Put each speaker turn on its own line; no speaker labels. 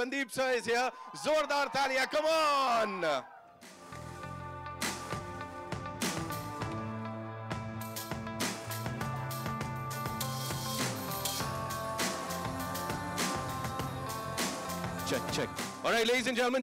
Mandeep sir is here. Zordar Talia, come on! Check, check. All right, ladies and gentlemen.